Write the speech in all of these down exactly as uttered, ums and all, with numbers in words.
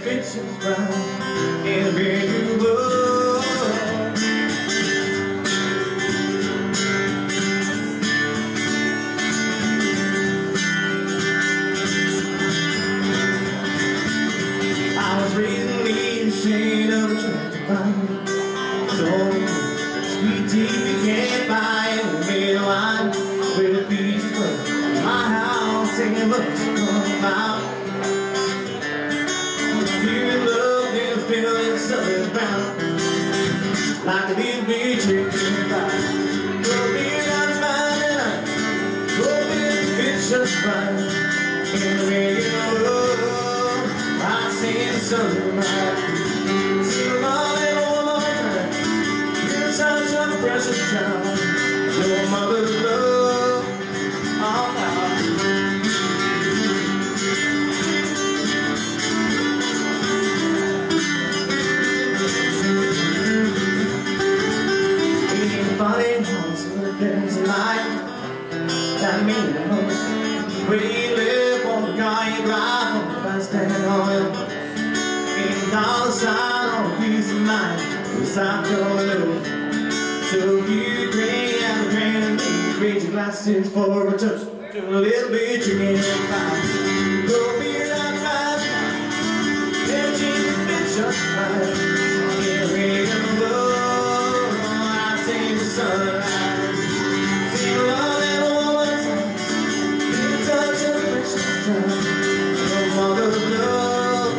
pictures right in a brand new world. I was raised in the shade of a tragic vine, so sweet tea we can't buy, and we made a wine with the beaches close. My house singing books come out. Fear love is feeling southern brown, like a little beach in the fire. Go beer on mine and I go beer pictures fine in the radio world. I see the sunrise, see the love in one more time. You're such a precious child, your mother's love, all now. Funny haunts and things in life that mean the most. We live on the car you drive, on the bus stand oil, in dollar sign on a peace of mind. We stop your little, so you drink and drink and me. Raise your glasses for a touch, do a little bit you can't find. Go beer and ride, and change the bitch just fine. Get ready to go. Sunrise, see love in a woman's eyes, in the touch of a precious child, your mother's love.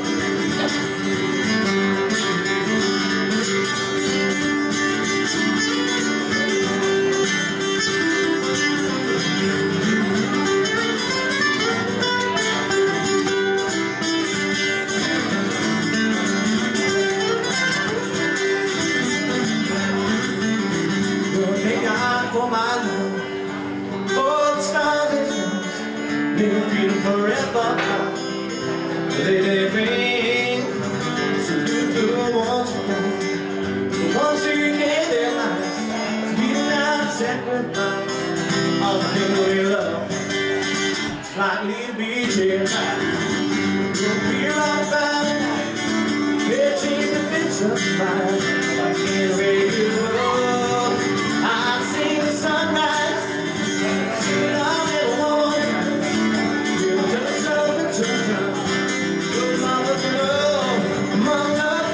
For my love, for the stars and stars, they will feel forever. They they bring so you do want to die. So once you get their lives, we do not sacrifice all the things we love. It's like little beach in night. You'll be right by the night, catching the bits of fire, like in a radio world. I see the sunrise, see love in a woman, you're just so good to know. Your mother's love, among us.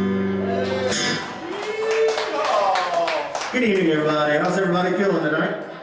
Good evening, everybody. How's everybody feeling tonight?